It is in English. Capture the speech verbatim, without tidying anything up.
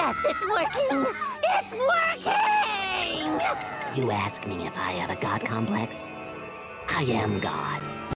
Yes, it's working! It's working! You ask me if I have a god complex? I am God.